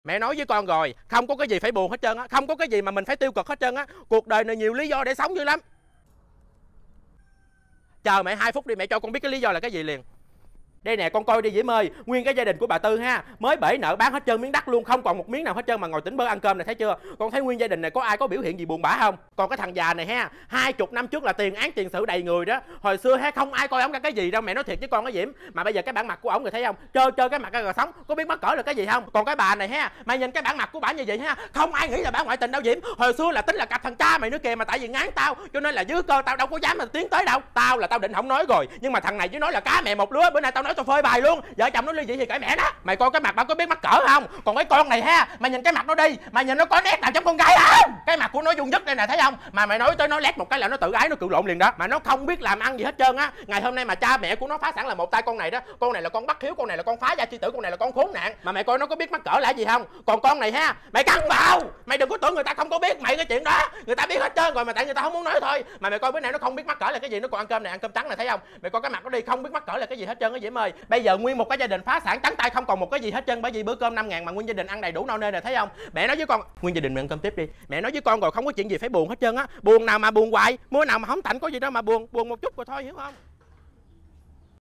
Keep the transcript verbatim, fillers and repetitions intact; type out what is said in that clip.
Mẹ nói với con rồi, không có cái gì phải buồn hết trơn á, không có cái gì mà mình phải tiêu cực hết trơn á. Cuộc đời này nhiều lý do để sống dữ lắm. Chờ mẹ hai phút đi, mẹ cho con biết cái lý do là cái gì liền. Đây nè, con coi đi Diễm ơi, nguyên cái gia đình của bà Tư ha, mới bể nợ bán hết trơn miếng đất luôn, không còn một miếng nào hết trơn mà ngồi tỉnh bơ ăn cơm này, thấy chưa? Con thấy nguyên gia đình này có ai có biểu hiện gì buồn bã không? Còn cái thằng già này ha, hai chục năm trước là tiền án tiền sự đầy người đó, hồi xưa ha không ai coi ổng ra cái gì đâu, mẹ nói thiệt với con cái Diễm. Mà bây giờ cái bản mặt của ổng người thấy không? Trơ trơ cái mặt ra rồi sống, có biết mắc cỡ là cái gì không? Còn cái bà này ha, mày nhìn cái bản mặt của bà như vậy ha, không ai nghĩ là bà ngoại tình đâu Diễm. Hồi xưa là tính là cặp thằng cha mày nữa kìa, mà tại vì ngán tao cho nên là dưới cơ tao đâu có dám mà tiến tới đâu. Tao là tao định không nói rồi, nhưng mà thằng này chứ nói là cá mẹ một lứa, bữa nay tao nói tao phơi bài luôn. Vợ chồng nó ly dị thì cãi mẹ đó. Mày coi cái mặt bà có biết mắc cỡ không? Còn cái con này ha, mày nhìn cái mặt nó đi, mày nhìn nó có nét nào trong con gái không? Cái mặt của nó dung dứt đây nè, thấy không? Mà mày nói tới nó lét một cái là nó tự ái, nó cự lộn liền đó. Mà nó không biết làm ăn gì hết trơn á. Ngày hôm nay mà cha mẹ của nó phá sản là một tay con này đó. Con này là con bất hiếu, con này là con phá gia chi tử, con này là con khốn nạn. Mà mày coi nó có biết mắc cỡ là gì không? Còn con này ha, mày căng vào. Mày đừng có tưởng người ta không có biết mày cái chuyện đó. Người ta biết hết trơn rồi mà tại người ta không muốn nói thôi. Mà mày coi bữa nay nó không biết mắc cỡ là cái gì, nó còn ăn cơm này, ăn cơm trắng này, thấy không? Mày coi cái mặt nó đi, không biết mắc cỡ là cái gì hết trơn á Diễm ơi. Bây giờ nguyên một cái gia đình phá sản trắng tay, không còn một cái gì hết trơn, bởi vì bữa cơm năm ngàn mà nguyên gia đình ăn đầy đủ no nê này, thấy không? Mẹ nói với con, nguyên gia đình mình ăn cơm tiếp đi. Mẹ nói với con rồi, không có chuyện gì phải buồn hết trơn á. Buồn nào mà buồn hoài, mưa nào mà không tạnh có gì đâu mà buồn, buồn một chút rồi thôi, hiểu không?